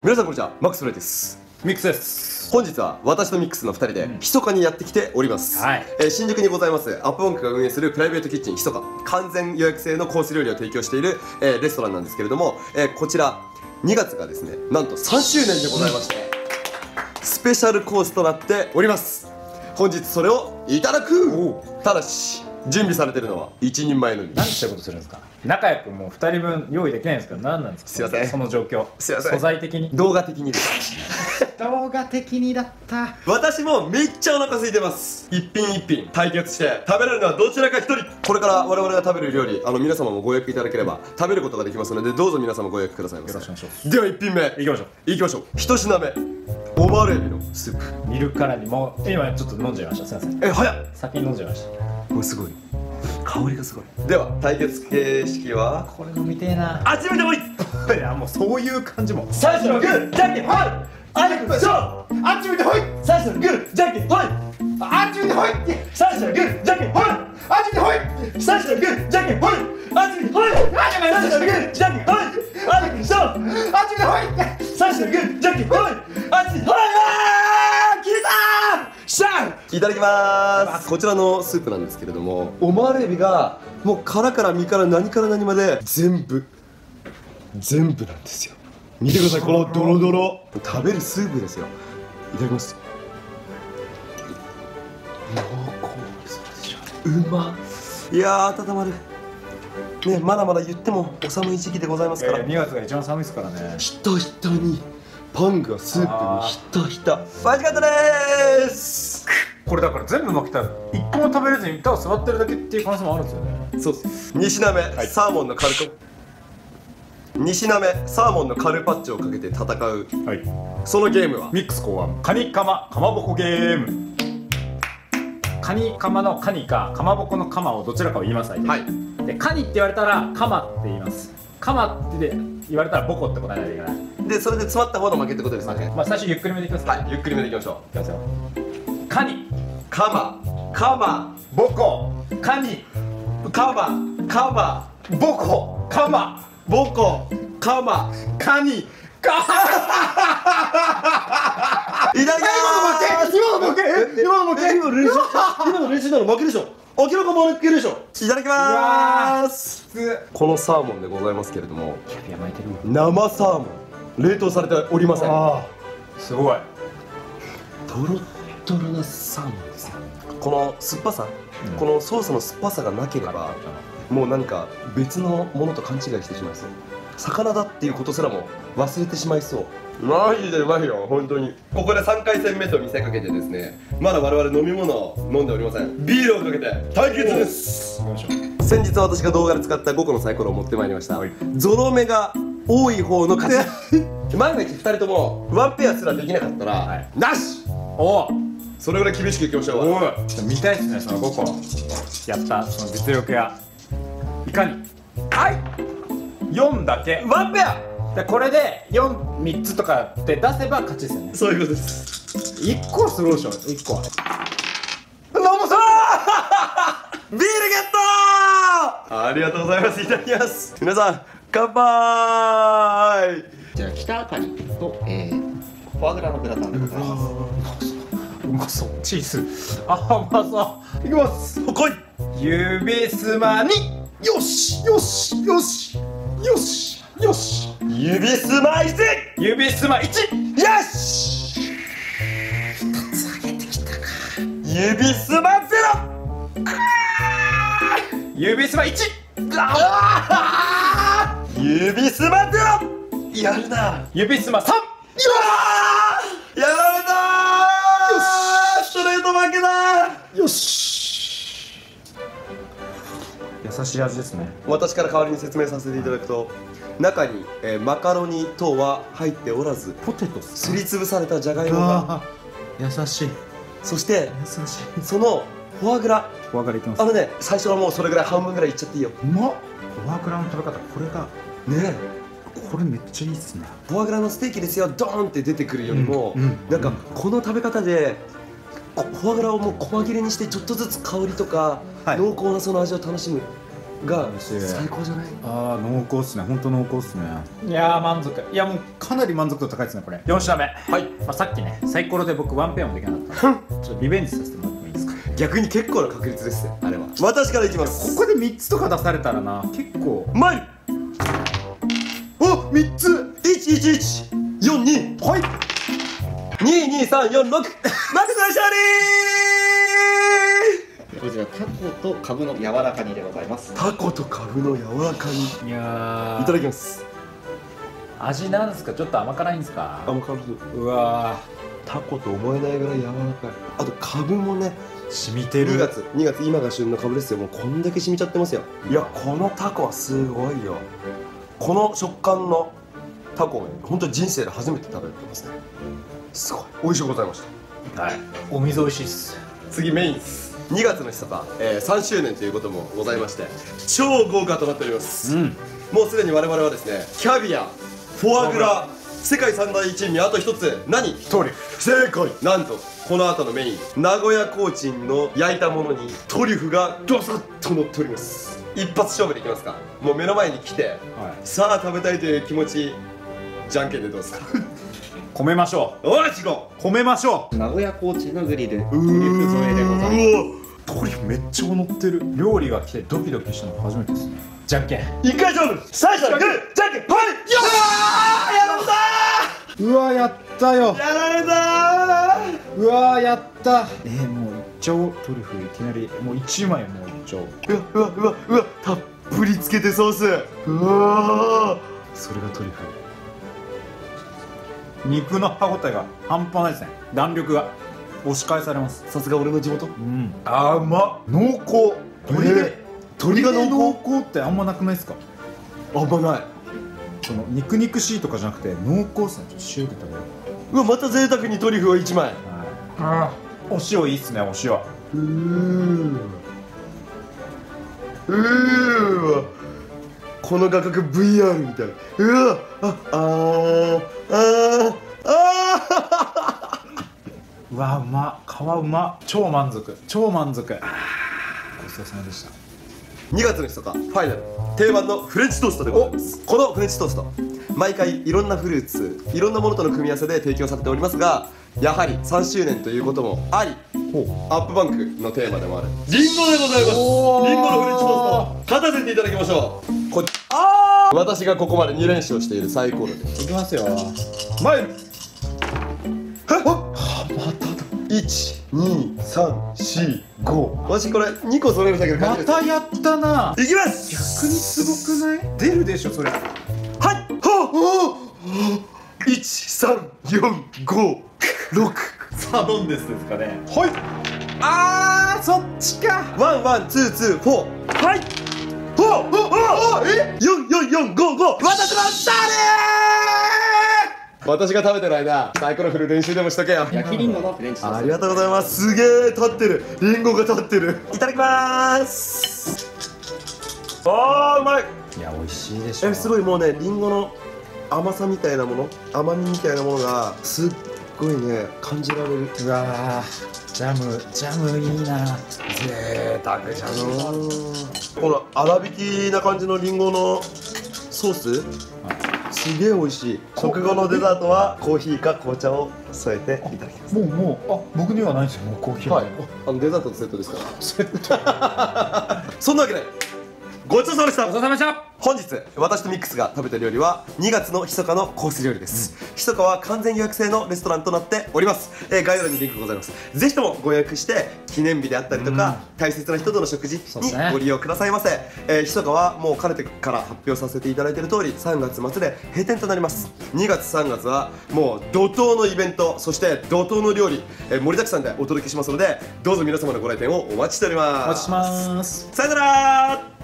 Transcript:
皆さんこんにちは、マックスフライです。 ミックスです。 本日は私とミックスの2人で密かにやってきております。 はい。 新宿にございますアップウォンクが運営するプライベートキッチン密か、完全予約制のコース料理を提供している、レストランなんですけれども、こちら2月がですね、なんと3周年でございまして、スペシャルコースとなっております。本日それをいただく。ただし準備されてるのは1人前のみ。 なんてそういうことするんですか。仲良くもう2人分用意できないんですけど、何なんですか。 すいません、 その状況。 すいません、 素材的に、 動画的にです動画的にだった。 私もめっちゃお腹空いてます。一品一品対決して食べれるのはどちらか一人。これから我々が食べる料理、皆様もご予約いただければ食べることができますので、どうぞ皆様ご予約くださいませ。 よろしくお願いします。 では1品目いきましょう。 いきましょう。1品目、オマールエビのスープ。 見るからにもう今ちょっと飲んじゃいました。すいません。 早っ。 先に飲んじゃいました。 もうすごい香りがすごい。では対決形式はこれ飲みてえな。 あっち向いてこい。 いやもうそういう感じも。 最初のグーじゃんけんほい、あいきましょう。あっち向いてほい。最初のグーじゃんけんほい、あっち向いてほい。最初のグーじゃんけんほい、あっち向いてほい。最初のグーじゃんけんほい、あっち向いてほい。最初のグーじゃんけんほい、あっち向いてほい。あっち向いてほい。最初のグーじゃんけんほい、あっち向いてほい。切れたー。しゃー。いただきます。こちらのスープなんですけれども、オマールエビがもう殻から身から何から何まで全部なんですよ。見てください、このドロドロ。食べるスープですよ。いただきます。濃厚、うま。いやー、温まるね。まだまだ言ってもお寒い時期でございますから、 2月が一番寒いですからね。 ひたひたにパンがスープにひたひた。美味しかったでーす。 これだから全部負けたら1個も食べれずにただ座ってるだけっていう可能性もあるんですよね。 そうです。2品目、サーモンのカルパッチョをかけて戦う、 はい、 そのゲームはミックス考案カニカマかまぼこゲーム。カニカマのカニかかまぼこのカマをどちらかを言います。はい。でカニって言われたらカマって言います。カマって言われたらボコって答えないといけない。 でそれで詰まった方の負けってことですね。 まあ最初ゆっくりめでいきますね。 はい、ゆっくりめでいきましょう。 いきますよ。カニカマボコカニカマボコカマボコカマカニカいただきます。 今の負け今の練習なの負けでしょ。明らか負けでしょ。いただきます。このサーモンでございますけれども、 キャビア巻いてる。 生サーモン冷凍されておりません。 すごいトロットロなサーモンですよ。この酸っぱさ、このソースの酸っぱさがなければもう何か別のものと勘違いしてしまいそう。魚だっていうことすらも忘れてしまいそう。マジでうまいよ、本当に。ここで3回戦目と見せかけてですね、まだ我々飲み物を飲んでおりません。ビールをかけて対決です。先日私が動画で使った5個のサイコロを持ってまいりました。ゾロ目が多い方の勝ち。万が一2人ともワンペアすらできなかったらなし。 おお、 それぐらい厳しくいきましょう。 おい、見たいですね、その5個やったその実力やいかに。はい、4だけワンペアで、これで3つとかって出せば勝ちですよね。 そういうことです。 1個はスローでしょ。1個は飲むぞービールゲットー。ありがとうございます。いただきます。皆さん乾杯。 じゃあ北あかりと、フォアグラのグラタンでございます。 うまそう。チーズうまそう。いきます。 来い。 指すまによしよしよしよしよし。 指すま1。 指すま1。 よし。 2つ上げてきたか。 指すま0。 指すま1。 指すま0。やるな。 指すま3。 やられたー。よし。ストレート負けだ。 よし。優しい味ですね。 私から代わりに説明させていただくと、中に、マカロニ等は入っておらず、 ポテトすりつぶされたじゃがいもが、 優しい。 そして優しい。 そのフォアグラ、 フォアグラいきます。 最初はもうそれぐらい半分ぐらいいっちゃっていいよ。 うまっ。フォアグラの食べ方、これがねえ、これめっちゃいいっすね。 フォアグラのステーキですよ、ドーンって出てくるよりも、なんかこの食べ方でフォアグラをもう細切れにしてちょっとずつ香りとか、濃厚なその味を楽しむ。 が最高じゃない？ ああ濃厚っすね、本当濃厚っすね。いやー満足、いやもうかなり満足度高いですねこれ。4品目、はい、まあ、さっきねサイコロで僕ワンペアもできなかったんでちょっとリベンジさせてもらってもいいですか？ 逆に結構な確率ですねあれは。私からいきます。 ここで3つとか出されたらな結構前にお3つ11142はい22346マックスの勝利こちらタコとカブの柔らか煮でございます。 タコとカブの柔らか煮、 いやーいただきます。 味なんですか？ちょっと甘辛いんですか？ 甘辛い。 うわタコと思えないぐらい柔らかい。あとカブもねー染みてる。 2月今が旬のカブですよ。もうこんだけ染みちゃってますよ。いやこのタコはすごいよ。この食感のタコを本当に人生で初めて食べてますね。すごい美味しゅうございました。 はい、お水美味しいっす。 次メインです。2月の密か、3周年ということもございまして超豪華となっております、もうすでに我々はですねキャビア、フォアグラ、世界三大珍味あと一つ何？ トリュフ。 正解。なんとこの後のメイン名古屋コーチンの焼いたものにトリュフがドサッと乗っております。一発勝負でいきますか？もう目の前に来て、はい、さあ食べたいという気持ちじゃんけんでどうですか？ 込めましょう。 おい、違う、 込めましょう。 名古屋コーチンのグリルトリュフ添えでございます。 トリュフめっちゃ乗ってる。料理が来てドキドキしたの初めてですね。じゃんけん一回勝負。最初はグーじゃんけんぽい。よー、やられたー。 うわやったよ。 やられたー。 うわやった。もういっちゃおう。トリュフいきなりもう1枚もういっちゃおう。 うわたっぷりつけてソース。うわー、 それがトリュフ。肉の歯ごたえが半端ないですね。弾力が押し返されます。 さすが俺の地元。 甘っ、濃厚。鶏が濃厚ってあんまなくないですか？ あんまない。 その肉々しいとかじゃなくて濃厚っすね。ちょっと塩で食べようわ、また贅沢にトリュフを1枚。 お塩いいっすね。お塩この画角 VR みたい。うわうわうまっ、皮うまっ。超満足、超満足。ごちそうさまでした。 2月の密かファイナル定番のフレンチトーストでございます。このフレンチトースト毎回いろんなフルーツいろんなものとの組み合わせで提供されておりますが、やはり3周年ということもありアップバンクのテーマでもあるリンゴでございます。リンゴのフレンチトースト勝たせていただきましょう。私がここまで2連勝しているサイコロでいきますよ。 前に12345私これ2個揃えるだけでまたやったな。 いきます。 逆にすごくない？出るでしょそれ。 はい13456 サドンデスですかね。はい。あーそっちか。 ワンワンツーツーフォー。はい。44455私の勝利。私が食べてる間サイコロ振る練習でもしとけよ。 焼きリンゴのフレンチトースト。 ありがとうございます。すげえ立ってる。リンゴが立ってる。いただきまーす。あーうまい。 いや美味しいでしょ。 すごいもうねリンゴの甘さみたいなもの甘みみたいなものがすっごいね感じられる。 うわージャムいいな。 贅沢じゃのー。この粗挽きな感じのリンゴのソースすげえ美味しい。食後のデザートはコーヒーか紅茶を添えていただきます。 もう僕にはないんですよ。もうコーヒーは。 はい、デザートとセットですから。セットそんなわけでごちそうさまでした。 ごちそうさまでした。 本日私とミックスが食べた料理は2月の密かのコース料理です。密かは完全予約制のレストランとなっております。概要欄にリンクございます。ぜひともご予約して記念日であったりとか大切な人との食事にご利用くださいませ。密かはもうかねてから発表させていただいている通り3月末で閉店となります。2月3月はもう怒涛のイベントそして怒涛の料理盛りだくさんでお届けしますのでどうぞ皆様のご来店をお待ちしております。 お待ちします。 さよなら。